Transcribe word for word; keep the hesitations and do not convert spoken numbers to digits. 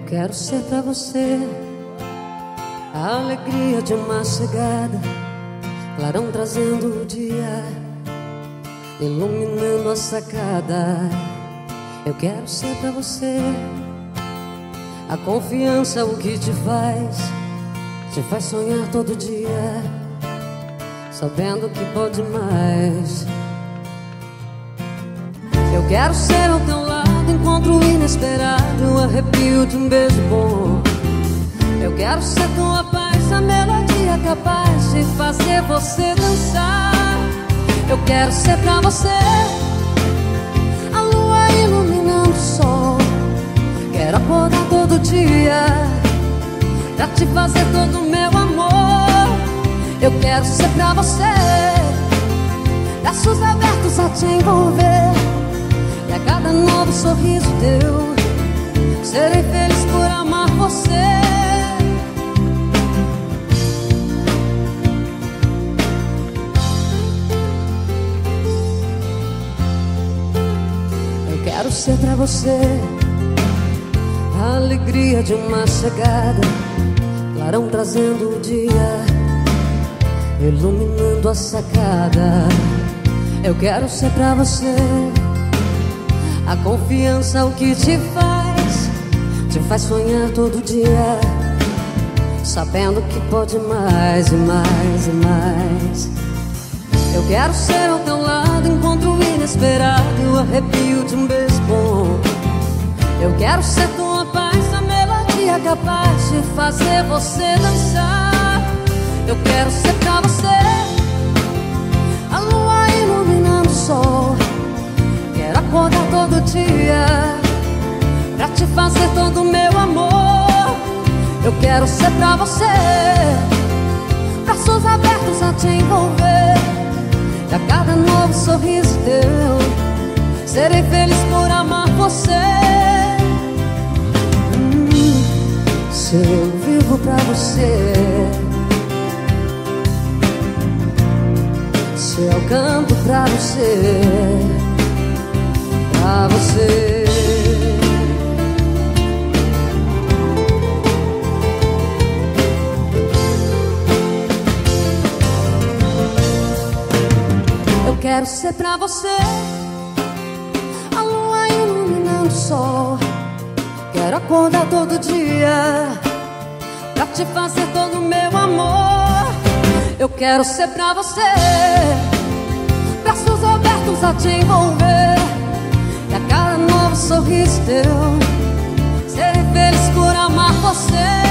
Eu quero ser pra você a alegria de uma chegada, clarão trazendo o dia, iluminando a sacada. Eu quero ser pra você a confiança, o que te faz, te faz sonhar todo dia, sabendo que pode mais. Eu quero ser ao teu lado, encontro inesperado, o arrepio de um beijo bom. Eu quero ser tua paz, a melodia capaz de fazer você dançar. Eu quero ser pra você a lua iluminando o sol. Quero acordar todo dia pra te fazer todo o meu amor. Eu quero ser pra você braços abertos a te envolver, e a cada novo sorriso teu serei feliz por amar você. Eu quero ser pra você a alegria de uma chegada, clarão trazendo o dia, iluminando a sacada. Eu quero ser pra você a confiança, o que te faz, te faz sonhar todo dia, sabendo que pode mais e mais e mais. Eu quero ser ao teu lado, encontro inesperado, o arrepio de um beijo bom. Eu quero ser tua paz, a melodia capaz de fazer você dançar. Eu quero ser pra você a lua iluminando o sol. Quero acordar todo dia pra te fazer todo o meu amor. Eu quero ser pra você braços abertos a te envolver, e a cada novo sorriso teu serei feliz por amar você. hum, Se eu vivo pra você, se eu canto pra você, pra você. Eu quero ser pra você a lua iluminando o sol. Quero acordar todo dia pra te fazer todo o meu amor. Eu quero ser pra você braços abertos a te envolver, e a cada novo sorriso teu serei feliz por amar você.